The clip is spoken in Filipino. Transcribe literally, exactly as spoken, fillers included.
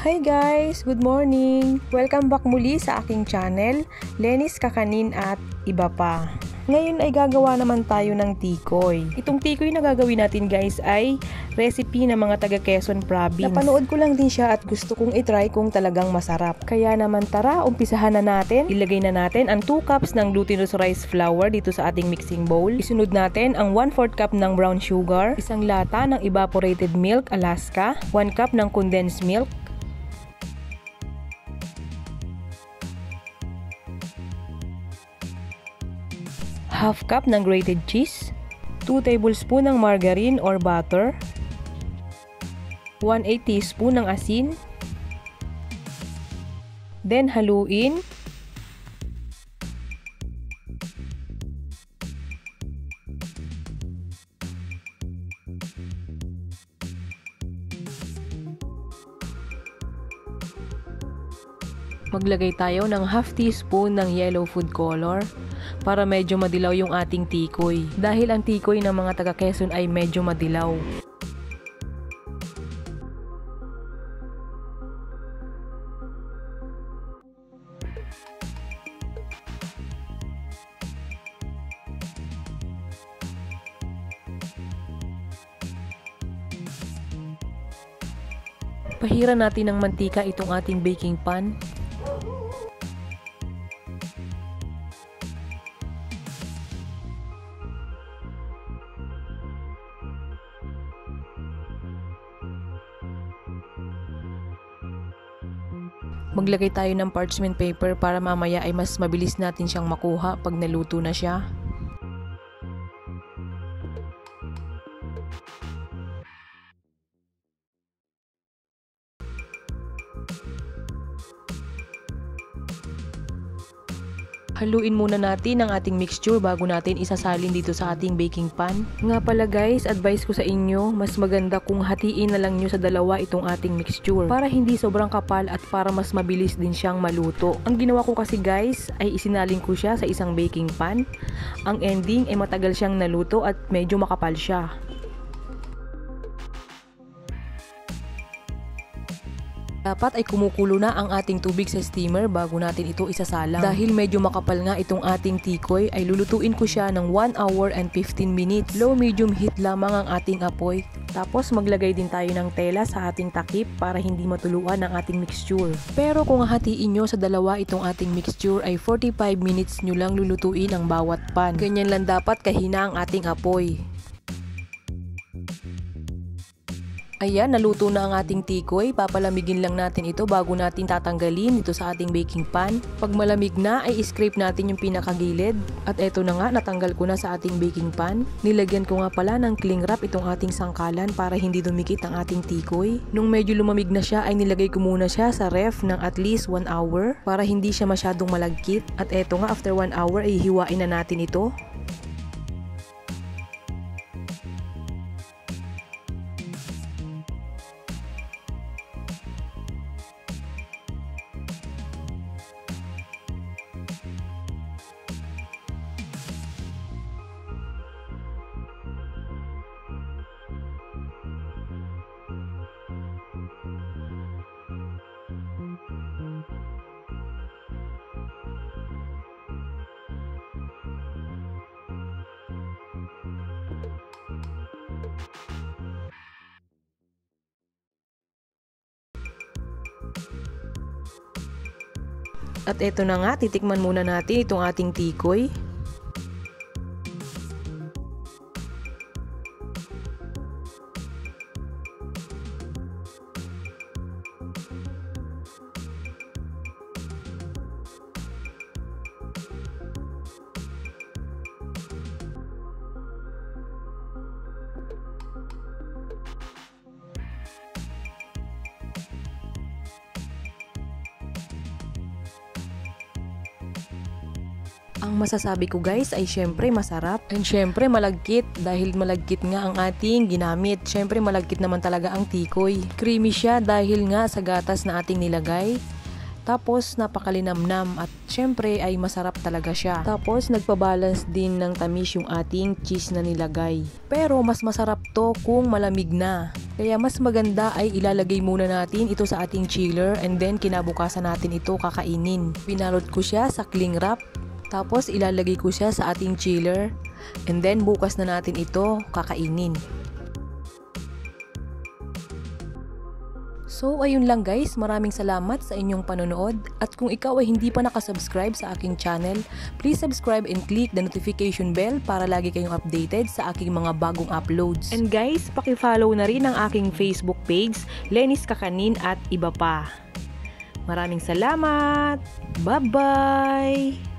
Hi guys! Good morning! Welcome back muli sa aking channel, Lenis Kakanin at Iba Pa. Ngayon ay gagawa naman tayo ng tikoy. Itong tikoy na gagawin natin guys ay recipe ng mga taga Quezon province. Napanood ko lang din siya at gusto kong itry kung talagang masarap. Kaya naman tara, umpisahan na natin. Ilagay na natin ang two cups ng glutinous rice flour dito sa ating mixing bowl. Isunod natin ang one fourth cup ng brown sugar, isang lata ng evaporated milk Alaska, one cup ng condensed milk, half cup ng grated cheese, two tablespoon ng margarine or butter, one eighth teaspoon ng asin, then haluin, maglagay tayo ng half teaspoon ng yellow food color para medyo madilaw yung ating tikoy. Dahil ang tikoy ng mga taga Quezon ay medyo madilaw. Pahiran natin ng mantika itong ating baking pan. Maglagay tayo ng parchment paper para mamaya ay mas mabilis natin siyang makuha pag naluto na siya. Haluin muna natin ang ating mixture bago natin isasalin dito sa ating baking pan. Nga pala guys, advice ko sa inyo, mas maganda kung hatiin na lang nyo sa dalawa itong ating mixture para hindi sobrang kapal at para mas mabilis din siyang maluto. Ang ginawa ko kasi guys ay isinalin ko siya sa isang baking pan. Ang ending ay matagal siyang naluto at medyo makapal siya. Dapat ay kumukulo na ang ating tubig sa steamer bago natin ito isasalang. Dahil medyo makapal nga itong ating tikoy, ay lulutuin ko siya ng one hour and fifteen minutes. Low medium heat lamang ang ating apoy. Tapos maglagay din tayo ng tela sa ating takip para hindi matuluan ang ating mixture. Pero kung hatiin nyo sa dalawa itong ating mixture ay forty-five minutes nyo lang lulutuin ang bawat pan. Ganyan lang dapat kahina ang ating apoy. Ayan, naluto na ang ating tikoy. Papalamigin lang natin ito bago natin tatanggalin ito sa ating baking pan. Pag malamig na ay scrape natin yung pinakagilid. At eto na nga, natanggal ko na sa ating baking pan. Nilagyan ko nga pala ng cling wrap itong ating sangkalan para hindi dumikit ang ating tikoy. Nung medyo lumamig na siya ay nilagay ko muna siya sa ref ng at least one hour para hindi siya masyadong malagkit. At eto nga, after one hour ay hiwain na natin ito. At eto na nga, titikman muna natin itong ating tikoy. Ang masasabi ko guys ay syempre masarap and syempre malagkit dahil malagkit nga ang ating ginamit. Syempre malagkit naman talaga ang tikoy. Creamy siya dahil nga sa gatas na ating nilagay. Tapos napakalinamnam at syempre ay masarap talaga siya. Tapos nagpabalance din ng tamis yung ating cheese na nilagay. Pero mas masarap to kung malamig na. Kaya mas maganda ay ilalagay muna natin ito sa ating chiller and then kinabukasan natin ito kakainin. Pinalot ko siya sa cling wrap. Tapos ilalagay ko siya sa ating chiller and then bukas na natin ito kakainin. So ayun lang guys, maraming salamat sa inyong panonood at kung ikaw ay hindi pa nakasubscribe sa aking channel, please subscribe and click the notification bell para lagi kayong updated sa aking mga bagong uploads. And guys, paki-follow na rin ang aking Facebook page, Lenis Kakanin at iba pa. Maraming salamat! Bye-bye!